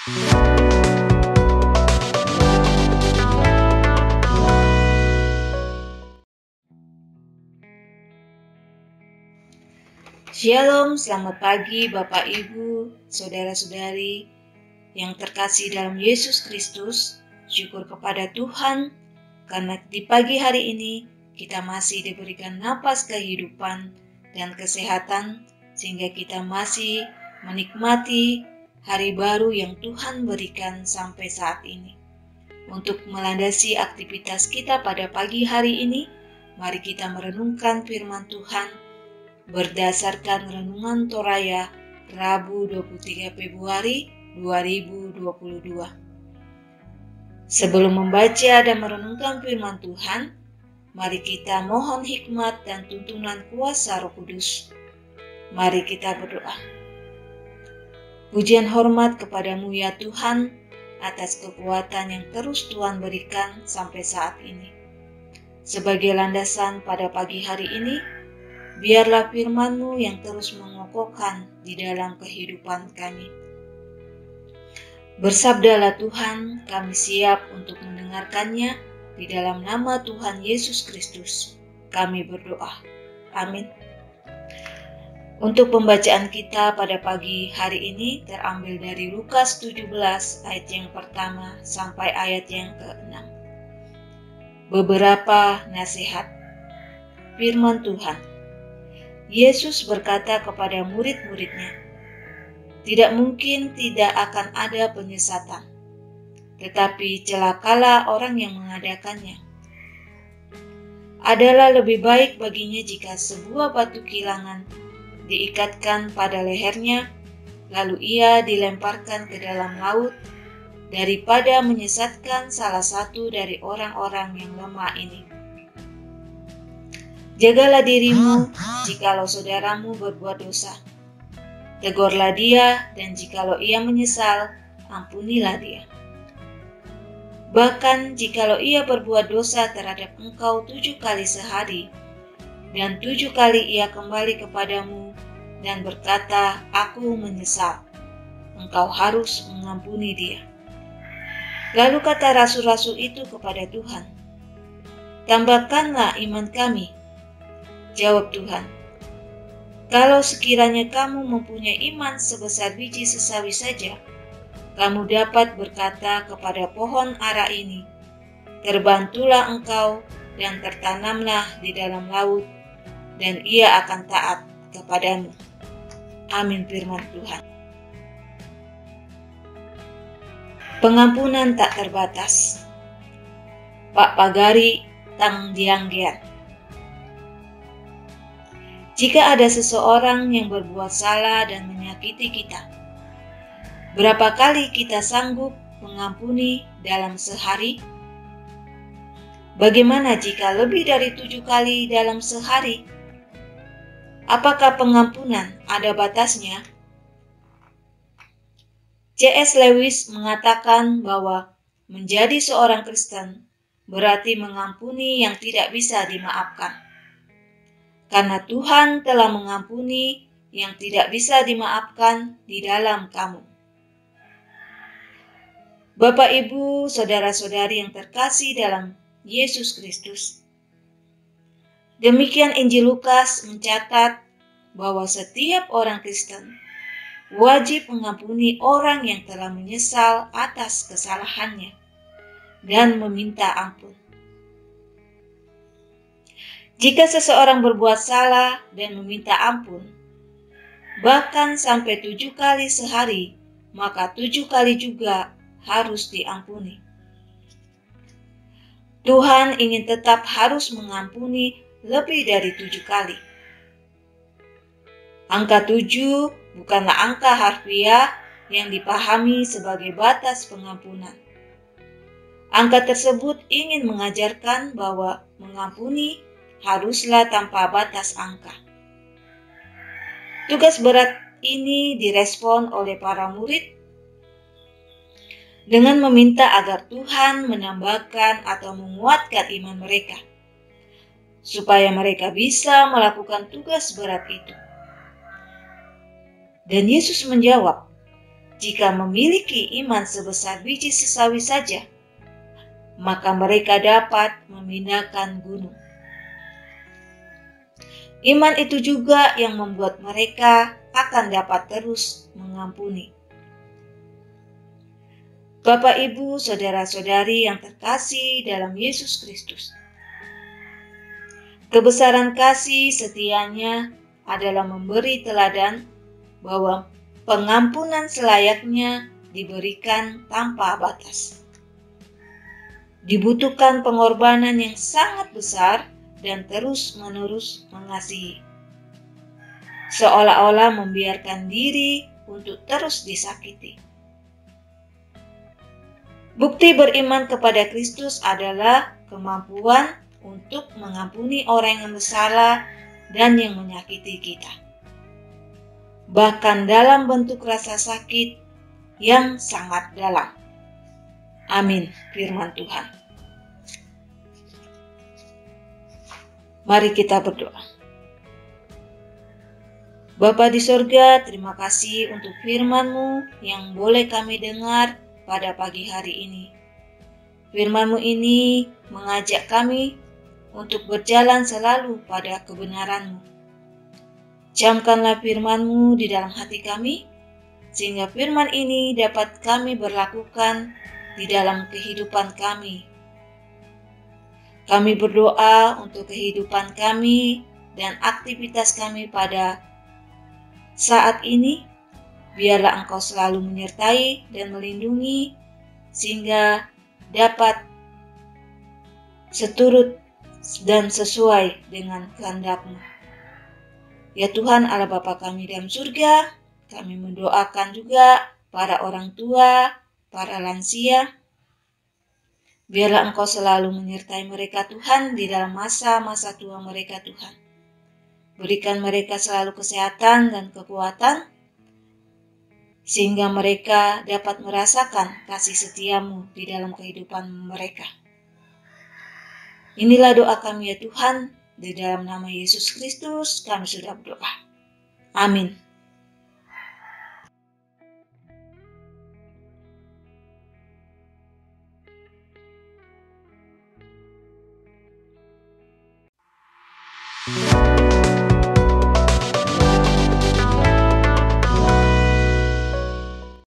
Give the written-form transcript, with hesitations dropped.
Shalom, selamat pagi Bapak Ibu, Saudara-saudari yang terkasih dalam Yesus Kristus. Syukur kepada Tuhan karena di pagi hari ini kita masih diberikan napas kehidupan dan kesehatan sehingga kita masih menikmati hari baru yang Tuhan berikan sampai saat ini. Untuk melandasi aktivitas kita pada pagi hari ini, mari kita merenungkan firman Tuhan berdasarkan Renungan Toraya Rabu 23 Februari 2022. Sebelum membaca dan merenungkan firman Tuhan, mari kita mohon hikmat dan tuntunan kuasa Roh Kudus. Mari kita berdoa. Pujian hormat kepadamu ya Tuhan, atas kekuatan yang terus Tuhan berikan sampai saat ini. Sebagai landasan pada pagi hari ini, biarlah firman-Mu yang terus mengokohkan di dalam kehidupan kami. Bersabdalah Tuhan, kami siap untuk mendengarkannya di dalam nama Tuhan Yesus Kristus. Kami berdoa. Amin. Untuk pembacaan kita pada pagi hari ini terambil dari Lukas 17 ayat yang pertama sampai ayat yang ke-6. Beberapa nasihat. Firman Tuhan. Yesus berkata kepada murid-muridnya, "Tidak mungkin tidak akan ada penyesatan, tetapi celakalah orang yang mengadakannya. Adalah lebih baik baginya jika sebuah batu kilangan diikatkan pada lehernya, lalu ia dilemparkan ke dalam laut, daripada menyesatkan salah satu dari orang-orang yang lemah ini. Jagalah dirimu jikalau saudaramu berbuat dosa. Tegurlah dia, dan jikalau ia menyesal, ampunilah dia. Bahkan jikalau ia berbuat dosa terhadap engkau 7 kali sehari, dan 7 kali ia kembali kepadamu dan berkata, 'Aku menyesal,' engkau harus mengampuni dia." Lalu kata rasul-rasul itu kepada Tuhan, "Tambahkanlah iman kami." Jawab Tuhan, "Kalau sekiranya kamu mempunyai iman sebesar biji sesawi saja, kamu dapat berkata kepada pohon ara ini, 'Terbantulah engkau dan tertanamlah di dalam laut,' dan ia akan taat kepadamu." Amin firman Tuhan. Pengampunan tak terbatas. Pak Pagari Tang Dianggean. Jika ada seseorang yang berbuat salah dan menyakiti kita, berapa kali kita sanggup mengampuni dalam sehari? Bagaimana jika lebih dari 7 kali dalam sehari? Apakah pengampunan ada batasnya? C.S. Lewis mengatakan bahwa menjadi seorang Kristen berarti mengampuni yang tidak bisa dimaafkan. Karena Tuhan telah mengampuni yang tidak bisa dimaafkan di dalam kamu. Bapak, Ibu, Saudara-saudari yang terkasih dalam Yesus Kristus. Demikian Injil Lukas mencatat bahwa setiap orang Kristen wajib mengampuni orang yang telah menyesal atas kesalahannya dan meminta ampun. Jika seseorang berbuat salah dan meminta ampun, bahkan sampai 7 kali sehari, maka 7 kali juga harus diampuni. Tuhan ingin tetap harus mengampuni lebih dari 7 kali. Angka 7 bukanlah angka harfiah yang dipahami sebagai batas pengampunan. Angka tersebut ingin mengajarkan bahwa mengampuni haruslah tanpa batas angka. Tugas berat ini direspon oleh para murid dengan meminta agar Tuhan menambahkan atau menguatkan iman mereka, supaya mereka bisa melakukan tugas berat itu. Dan Yesus menjawab, jika memiliki iman sebesar biji sesawi saja, maka mereka dapat memindahkan gunung. Iman itu juga yang membuat mereka akan dapat terus mengampuni. Bapak, Ibu, saudara-saudari yang terkasih dalam Yesus Kristus, kebesaran kasih setianya adalah memberi teladan bahwa pengampunan selayaknya diberikan tanpa batas. Dibutuhkan pengorbanan yang sangat besar dan terus-menerus mengasihi, seolah-olah membiarkan diri untuk terus disakiti. Bukti beriman kepada Kristus adalah kemampuan untuk mengampuni orang yang bersalah dan yang menyakiti kita, bahkan dalam bentuk rasa sakit yang sangat dalam. Amin, firman Tuhan. Mari kita berdoa. Bapa di sorga, terima kasih untuk firman-Mu yang boleh kami dengar pada pagi hari ini. Firman-Mu ini mengajak kami untuk berjalan selalu pada kebenaran-Mu. Camkanlah firman-Mu di dalam hati kami, sehingga firman ini dapat kami berlakukan di dalam kehidupan kami. Kami berdoa untuk kehidupan kami dan aktivitas kami pada saat ini. Biarlah Engkau selalu menyertai dan melindungi, sehingga dapat seturut dan sesuai dengan kehendak-Mu. Ya Tuhan Allah Bapa kami dalam surga, kami mendoakan juga para orang tua, para lansia. Biarlah Engkau selalu menyertai mereka Tuhan di dalam masa-masa tua mereka Tuhan. Berikan mereka selalu kesehatan dan kekuatan, sehingga mereka dapat merasakan kasih setia-Mu di dalam kehidupan mereka. Inilah doa kami ya Tuhan, di dalam nama Yesus Kristus kami sudah berdoa. Amin.